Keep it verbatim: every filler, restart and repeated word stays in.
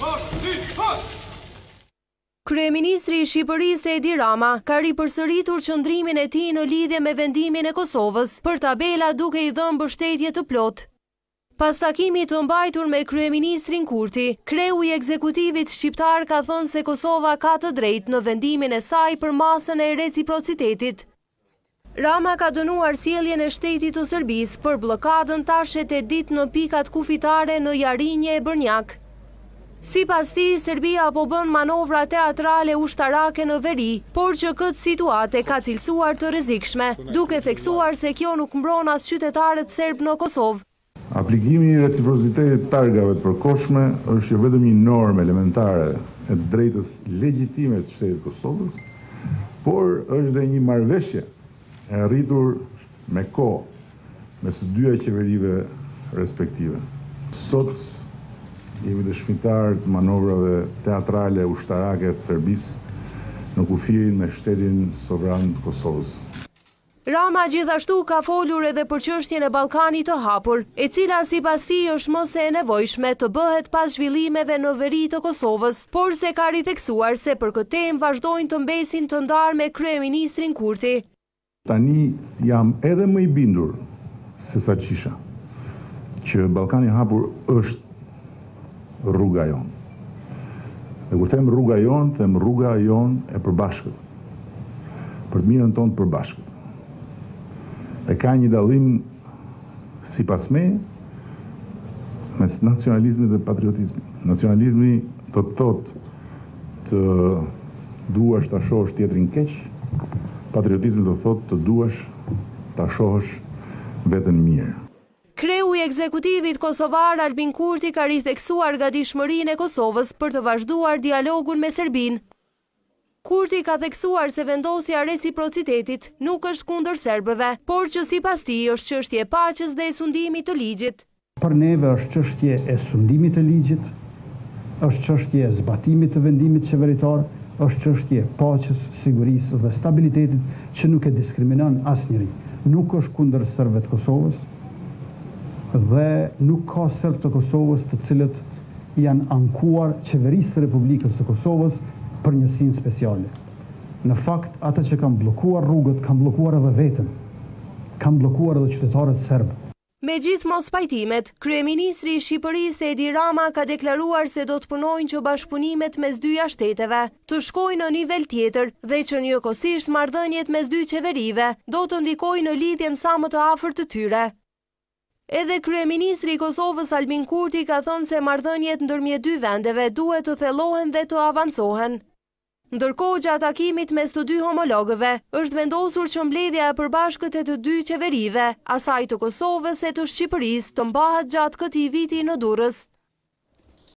Kryeministri i Shqipërisë Edi Rama ka ripërsëritur qëndrimin e tij në lidhje me vendimin e Kosovës për tabela duke i dhënë mbështetje të plotë. Pas takimit të mbajtur me kryeministrin Kurti, kreu i ekzekutivit shqiptar ka thënë se Kosova ka të drejtë në vendimin e saj për masën e reciprocitetit. Rama ka dënuar sjelljen e shtetit të Serbisë për bllokadën tashet e ditë në pikat kufitare në Jarinje e Brnjak. Sipas tij, Serbia po bën manovra teatrale ushtarake në veri, por që këtë situate ka cilësuar të rrezikshme, duke theksuar se kjo nuk mbron as qytetarët serb në Kosovë. Aplikimi i reciprocitetit targave të përkohshme është jo vetëm një normë elementare e drejtës legjitime të shtetit të Kosovës, por është dhe një marrëveshje e arritur me kohë mes së dyja qeverive respektive. Sot jemi dëshmitar të manovrave teatrale ushtarake të Serbisë në kufirin me shtetin sovran të Kosovës. Rama gjithashtu ka folur edhe për çështjen e Ballkanit të hapur, e cila sipas tij është më se e nevojshme të bëhet pas zhvillimeve në veri të Kosovës, por se ka ritheksuar se për këtë temë vazhdojnë të mbesin të ndarë me kryeministrin Kurti. Tani jam edhe më i bindur se sa qisha që Ballkani i hapur është rruga jonë. Dhe kur them rruga jonë, them rruga jonë e përbashkët, për të mirën tonë të përbashkët. E ka një dallim, sipas meje, mes nacionalizmit dhe patriotizmit. Nacionalizmi do të thotë të duash ta shohësh tjetrin keq, patriotizmi do të thotë të duash ta shohësh veten mirë. Kreu i ekzekutivit kosovar Albin Kurti ka ritheksuar gatishmërinë e Kosovës për të vazhduar dialogun me Serbinë. Kurti ka theksuar se vendosja e reciprocitetit nuk është kundër serbëve, por që sipas tij është çështje e paqes dhe e sundimit të ligjit. Për neve është çështje e sundimit të ligjit, është çështje e zbatimit të vendimit qeveritar, është çështje e paqes, sigurisë dhe stabilitetit që nuk e diskriminon asnjëri. Nuk është kundër serbëve të Kosovës dhe nuk ka serb të Kosovës të cilët janë ankuar qeverisë të Republikës së Kosovës për njësinë speciale. Në fakt, ata që kanë bllokuar rrugët, kanë bllokuar edhe veten, kanë bllokuar edhe qytetarët serbë. Me gjithë mos pajtimet, kryeministri i Shqipërisë Edi Rama ka deklaruar se do të punojnë që bashkëpunimet mes dyja shteteve të shkojnë në nivel tjetër dhe që njëkohësisht marrëdhëniet mes dy qeverive do të ndikojnë në lidhjen sa më të afërt të tyre. Edhe kryeministri i Kosovës Albin Kurti ka thënë se marrëdhëniet ndërmjet dy vendeve duhet të thellohen dhe të avancohen. Ndërkohë, gjatë takimit mes të dy homologëve, është vendosur që mbledhja e përbashkët e të dy qeverive, asaj të Kosovës e të Shqipërisë, të mbahet gjatë këtij viti në Durrës.